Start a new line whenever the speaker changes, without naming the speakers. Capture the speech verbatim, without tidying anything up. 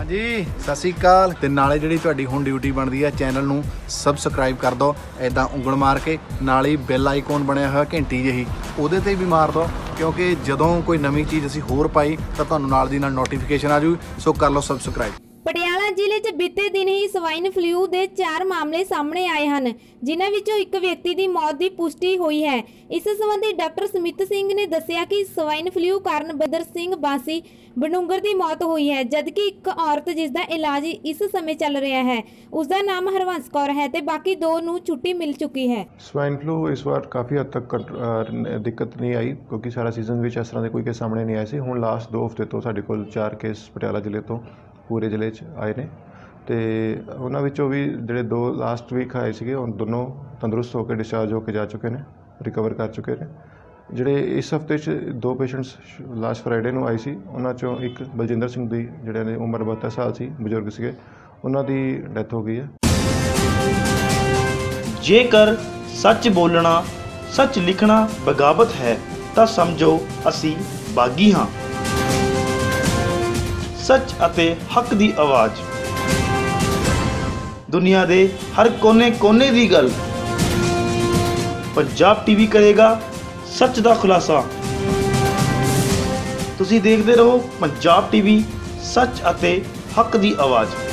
जी सत श्री अकाल। ते नाले जिहड़ी तुहाडी हुण ड्यूटी बनदी है चैनल नूं सबसक्राइब कर दो, इदां उंगल मार के नाल ही बैल आइकॉन बनया होया घंटी जही उहदे ते भी मार दो, क्योंकि जदों कोई नवीं चीज़ असीं होर पाई तां तुहानूं नाल दी नाल नोटिफिकेशन आ जूगी। सो कर लो सबसक्राइब।
पटियाला जिले च बीते दिन ही ਸਵਾਈਨ ਫਲੂ ਦੇ चार मामले सामने आए हैं, जिन्हां विचों एक व्यक्ति की मौत की पुष्टि हुई है। इस संबंधी डॉक्टर सुमित सिंह ने दस्सिया कि ਸਵਾਈਨ ਫਲੂ कारण बदर सिंह बासी बडूंगर की मौत हुई है, जबकि एक औरत जिसका इलाज इस समय चल रहा है उसका नाम हरवंश कौर है ते बाकी दो नूं छुट्टी मिल चुकी है।
ਸਵਾਈਨ ਫਲੂ इस बार काफ़ी हद तक दिक्कत नहीं आई, क्योंकि सारा सीजन में इस तरह के कोई केस सामने नहीं आए थे। हुण लास्ट दो हफ्ते तो साडे कोल चार केस पटियाला जिले तो पूरे जिले आए ने, तो उन्होंने विचों भी जिहड़े दो लास्ट वीक आए थे उन दोनों तंदुरुस्त होकर डिस्चार्ज होकर जा चुके हैं, रिकवर कर चुके हैं। जिहड़े इस हफ्ते च दो पेशेंट्स लास्ट फ्राइडे नूं आए सी, उन्हां चों एक बलजिंदर सिंह दी जिहड़े ने उम्र बहत्तर साल सी, बजुर्ग सीगे, उन्हां दी डैथ हो गई है।
जेकर सच बोलना सच लिखना बगावत है तां समझो असी बागी हाँ। सच अते हक दी आवाज़, दुनिया दे हर कोने कोने दी गल। पंजाब टीवी करेगा सच दा खुलासा। तुसी देखदे रहो पंजाब टीवी, सच अते हक दी आवाज़।